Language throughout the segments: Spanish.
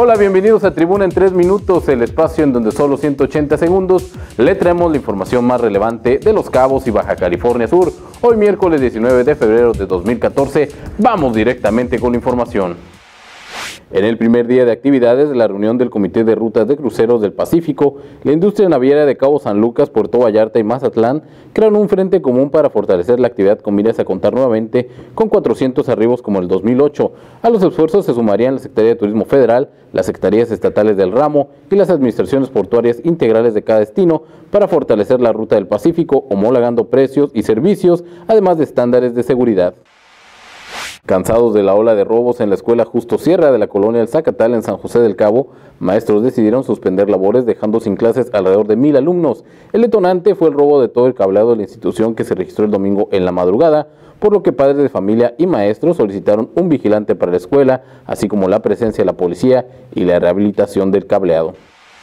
Hola, bienvenidos a Tribuna en 3 minutos, el espacio en donde solo 180 segundos le traemos la información más relevante de Los Cabos y Baja California Sur. Hoy miércoles 19 de febrero de 2014, vamos directamente con la información. En el primer día de actividades de la reunión del Comité de Rutas de Cruceros del Pacífico, la industria naviera de Cabo San Lucas, Puerto Vallarta y Mazatlán crearon un frente común para fortalecer la actividad con miras a contar nuevamente con 400 arribos como el 2008. A los esfuerzos se sumarían la Secretaría de Turismo Federal, las secretarías estatales del ramo y las administraciones portuarias integrales de cada destino para fortalecer la ruta del Pacífico, homologando precios y servicios, además de estándares de seguridad. Cansados de la ola de robos en la escuela Justo Sierra de la colonia El Zacatal en San José del Cabo, maestros decidieron suspender labores dejando sin clases alrededor de 1000 alumnos. El detonante fue el robo de todo el cableado de la institución que se registró el domingo en la madrugada, por lo que padres de familia y maestros solicitaron un vigilante para la escuela, así como la presencia de la policía y la rehabilitación del cableado.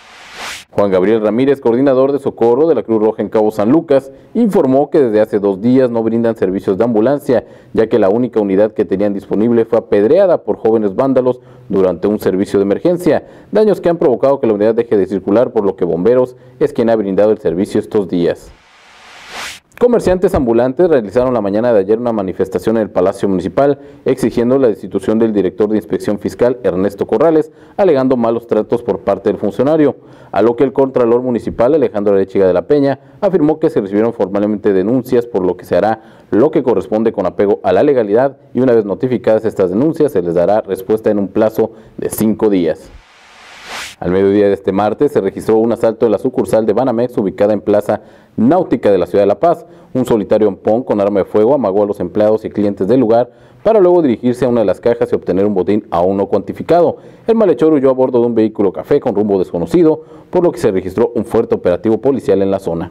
Juan Gabriel Ramírez, coordinador de socorro de la Cruz Roja en Cabo San Lucas, informó que desde hace 2 días no brindan servicios de ambulancia, ya que la única unidad que tenían disponible fue apedreada por jóvenes vándalos durante un servicio de emergencia, daños que han provocado que la unidad deje de circular, por lo que Bomberos es quien ha brindado el servicio estos días. Comerciantes ambulantes realizaron la mañana de ayer una manifestación en el Palacio Municipal exigiendo la destitución del director de Inspección Fiscal, Ernesto Corrales, alegando malos tratos por parte del funcionario, a lo que el Contralor Municipal, Alejandro Arechiga de la Peña, afirmó que se recibieron formalmente denuncias, por lo que se hará lo que corresponde con apego a la legalidad y una vez notificadas estas denuncias se les dará respuesta en un plazo de 5 días. Al mediodía de este martes se registró un asalto en la sucursal de Banamex ubicada en Plaza Náutica de la ciudad de La Paz. Un solitario ampón con arma de fuego amagó a los empleados y clientes del lugar para luego dirigirse a una de las cajas y obtener un botín aún no cuantificado. El malhechor huyó a bordo de un vehículo café con rumbo desconocido, por lo que se registró un fuerte operativo policial en la zona.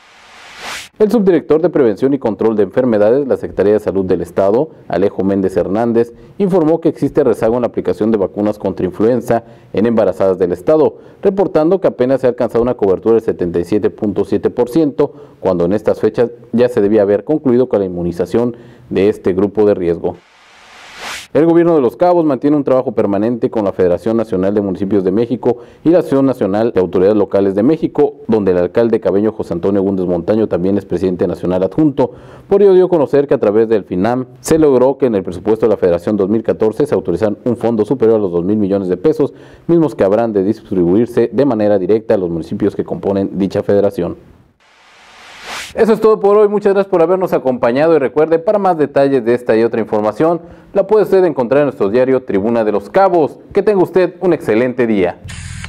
El subdirector de Prevención y Control de Enfermedades de la Secretaría de Salud del Estado, Alejo Méndez Hernández, informó que existe rezago en la aplicación de vacunas contra influenza en embarazadas del Estado, reportando que apenas se ha alcanzado una cobertura del 77.7%, cuando en estas fechas ya se debía haber concluido con la inmunización de este grupo de riesgo. El gobierno de Los Cabos mantiene un trabajo permanente con la Federación Nacional de Municipios de México y la Asociación Nacional de Autoridades Locales de México, donde el alcalde cabeño José Antonio Gúndez Montaño también es presidente nacional adjunto. Por ello dio a conocer que a través del FINAM se logró que en el presupuesto de la Federación 2014 se autorizan un fondo superior a los 2,000 millones de pesos, mismos que habrán de distribuirse de manera directa a los municipios que componen dicha federación. Eso es todo por hoy, muchas gracias por habernos acompañado y recuerde, para más detalles de esta y otra información, la puede usted encontrar en nuestro diario Tribuna de Los Cabos. Que tenga usted un excelente día.